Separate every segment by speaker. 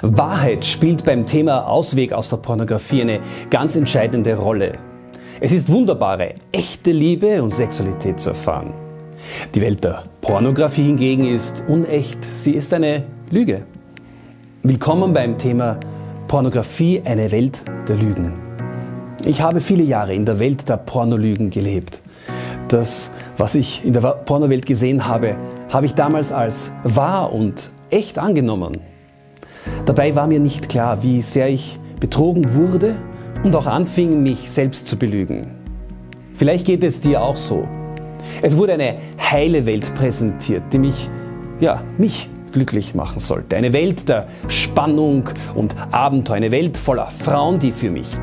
Speaker 1: Wahrheit spielt beim Thema Ausweg aus der Pornografie eine ganz entscheidende Rolle. Es ist wunderbare, echte Liebe und Sexualität zu erfahren. Die Welt der Pornografie hingegen ist unecht, sie ist eine Lüge. Willkommen beim Thema Pornografie, eine Welt der Lügen. Ich habe viele Jahre in der Welt der Pornolügen gelebt. Das, was ich in der Pornowelt gesehen habe, habe ich damals als wahr und echt angenommen. Dabei war mir nicht klar, wie sehr ich betrogen wurde und auch anfing, mich selbst zu belügen. Vielleicht geht es dir auch so. Es wurde eine heile Welt präsentiert, die mich glücklich machen sollte. Eine Welt der Spannung und Abenteuer, eine Welt voller Frauen, die für mich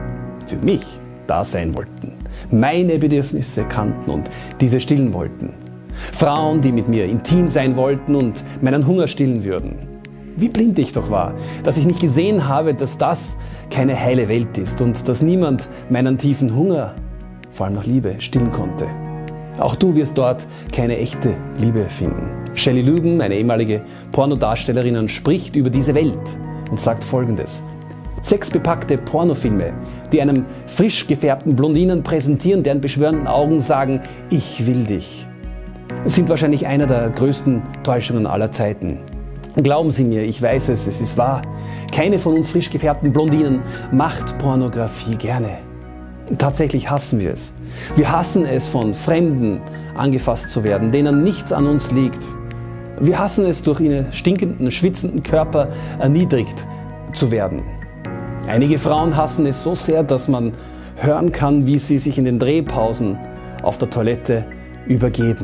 Speaker 1: da sein wollten, meine Bedürfnisse kannten und diese stillen wollten. Frauen, die mit mir intim sein wollten und meinen Hunger stillen würden. Wie blind ich doch war, dass ich nicht gesehen habe, dass das keine heile Welt ist und dass niemand meinen tiefen Hunger, vor allem nach Liebe, stillen konnte. Auch du wirst dort keine echte Liebe finden. Shelley Lügen, eine ehemalige Pornodarstellerin, spricht über diese Welt und sagt Folgendes: Sexbepackte Pornofilme, die einem frisch gefärbten Blondinen präsentieren, deren beschwörenden Augen sagen, ich will dich, sind wahrscheinlich einer der größten Täuschungen aller Zeiten. Glauben Sie mir, ich weiß es, es ist wahr. Keine von uns frisch gefärbten Blondinen macht Pornografie gerne. Tatsächlich hassen wir es. Wir hassen es, von Fremden angefasst zu werden, denen nichts an uns liegt. Wir hassen es, durch ihre stinkenden, schwitzenden Körper erniedrigt zu werden. Einige Frauen hassen es so sehr, dass man hören kann, wie sie sich in den Drehpausen auf der Toilette übergeben.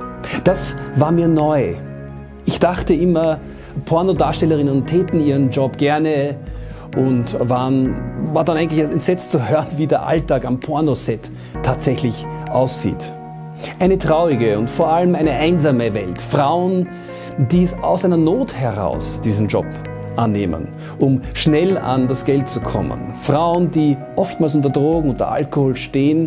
Speaker 1: Das war mir neu. Ich dachte immer, Pornodarstellerinnen täten ihren Job gerne und war dann eigentlich entsetzt zu hören, wie der Alltag am Pornoset tatsächlich aussieht. Eine traurige und vor allem eine einsame Welt. Frauen, die es aus einer Not heraus diesen Job annehmen, um schnell an das Geld zu kommen. Frauen, die oftmals unter Drogen, unter Alkohol stehen,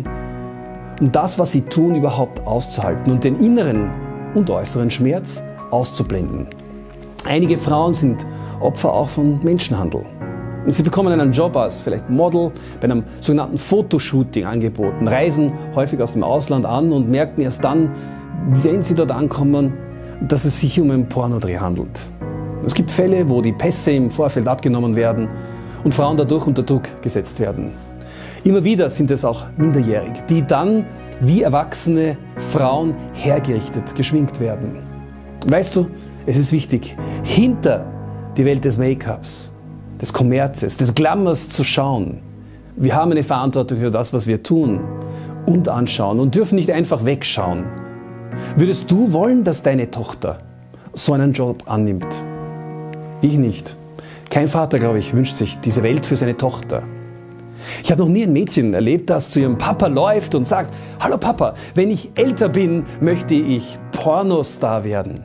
Speaker 1: um das, was sie tun, überhaupt auszuhalten und den inneren und äußeren Schmerz auszublenden. Einige Frauen sind Opfer auch von Menschenhandel. Sie bekommen einen Job als vielleicht Model, bei einem sogenannten Fotoshooting angeboten, reisen häufig aus dem Ausland an und merken erst dann, wenn sie dort ankommen, dass es sich um einen Pornodreh handelt. Es gibt Fälle, wo die Pässe im Vorfeld abgenommen werden und Frauen dadurch unter Druck gesetzt werden. Immer wieder sind es auch minderjährig, die dann wie erwachsene Frauen hergerichtet, geschminkt werden. Weißt du, es ist wichtig, hinter die Welt des Make-ups, des Kommerzes, des Glamours zu schauen. Wir haben eine Verantwortung für das, was wir tun und anschauen und dürfen nicht einfach wegschauen. Würdest du wollen, dass deine Tochter so einen Job annimmt? Ich nicht. Kein Vater, glaube ich, wünscht sich diese Welt für seine Tochter. Ich habe noch nie ein Mädchen erlebt, das zu ihrem Papa läuft und sagt, hallo Papa, wenn ich älter bin, möchte ich Pornostar werden.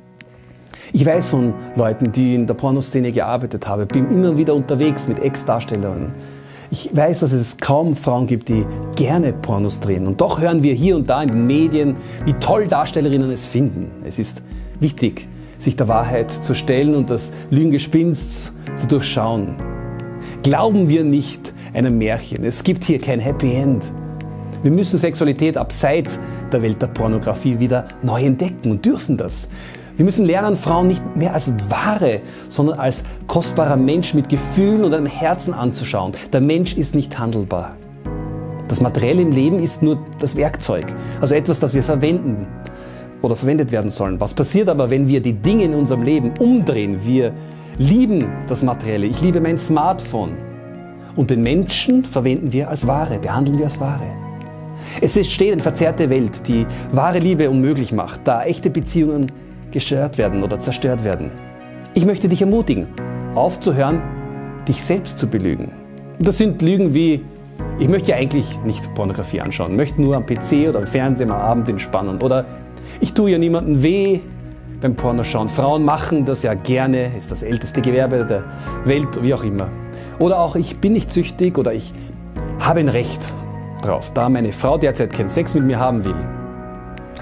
Speaker 1: Ich weiß von Leuten, die in der Pornoszene gearbeitet haben, bin immer wieder unterwegs mit Ex-Darstellerinnen. Ich weiß, dass es kaum Frauen gibt, die gerne Pornos drehen. Und doch hören wir hier und da in den Medien, wie toll Darstellerinnen es finden. Es ist wichtig, sich der Wahrheit zu stellen und das Lügengespinst zu durchschauen. Glauben wir nicht einem Märchen. Es gibt hier kein Happy End. Wir müssen Sexualität abseits der Welt der Pornografie wieder neu entdecken und dürfen das. Wir müssen lernen, Frauen nicht mehr als Ware, sondern als kostbarer Mensch mit Gefühlen und einem Herzen anzuschauen. Der Mensch ist nicht handelbar. Das Materielle im Leben ist nur das Werkzeug, also etwas, das wir verwenden oder verwendet werden sollen. Was passiert aber, wenn wir die Dinge in unserem Leben umdrehen? Wir lieben das Materielle. Ich liebe mein Smartphone. Und den Menschen verwenden wir als Ware, behandeln wir als Ware. Es entsteht eine verzerrte Welt, die wahre Liebe unmöglich macht, da echte Beziehungen gestört werden oder zerstört werden. Ich möchte dich ermutigen, aufzuhören, dich selbst zu belügen. Das sind Lügen wie, ich möchte ja eigentlich nicht Pornografie anschauen, möchte nur am PC oder am Fernsehen am Abend entspannen. Oder ich tue ja niemandem weh beim Pornoschauen. Frauen machen das ja gerne, ist das älteste Gewerbe der Welt, wie auch immer. Oder auch, ich bin nicht süchtig oder ich habe ein Recht drauf, da meine Frau derzeit keinen Sex mit mir haben will.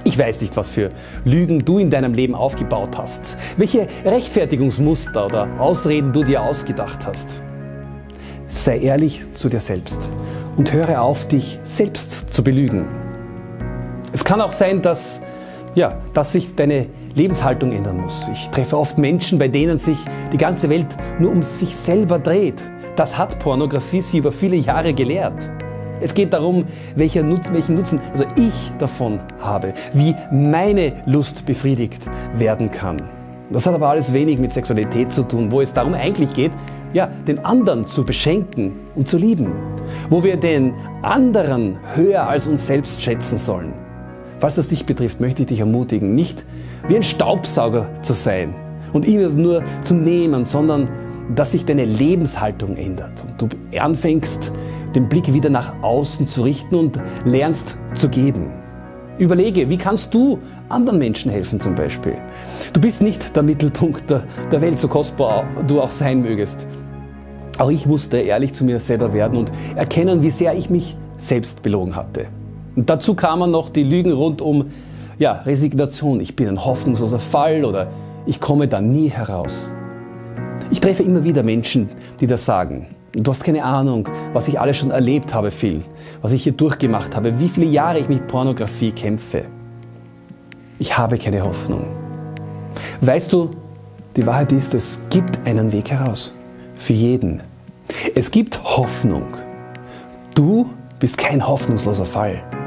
Speaker 1: Ich weiß nicht, was für Lügen du in deinem Leben aufgebaut hast, welche Rechtfertigungsmuster oder Ausreden du dir ausgedacht hast. Sei ehrlich zu dir selbst und höre auf, dich selbst zu belügen. Es kann auch sein, dass sich deine Lebenshaltung ändern muss. Ich treffe oft Menschen, bei denen sich die ganze Welt nur um sich selber dreht. Das hat Pornografie sie über viele Jahre gelehrt. Es geht darum, welchen Nutzen also ich davon habe, wie meine Lust befriedigt werden kann. Das hat aber alles wenig mit Sexualität zu tun, wo es darum eigentlich geht, den anderen zu beschenken und zu lieben, wo wir den anderen höher als uns selbst schätzen sollen. Falls das dich betrifft, möchte ich dich ermutigen, nicht wie ein Staubsauger zu sein und immer nur zu nehmen, sondern dass sich deine Lebenshaltung ändert und du anfängst, den Blick wieder nach außen zu richten und lernst zu geben. Überlege, wie kannst du anderen Menschen helfen zum Beispiel? Du bist nicht der Mittelpunkt der Welt, so kostbar du auch sein mögest. Auch ich musste ehrlich zu mir selber werden und erkennen, wie sehr ich mich selbst belogen hatte. Und dazu kamen noch die Lügen rund um Resignation. Ich bin ein hoffnungsloser Fall oder ich komme da nie heraus. Ich treffe immer wieder Menschen, die das sagen. Du hast keine Ahnung, was ich alles schon erlebt habe, Phil, was ich hier durchgemacht habe, wie viele Jahre ich mit Pornografie kämpfe. Ich habe keine Hoffnung. Weißt du, die Wahrheit ist, es gibt einen Weg heraus. Für jeden. Es gibt Hoffnung. Du bist kein hoffnungsloser Fall.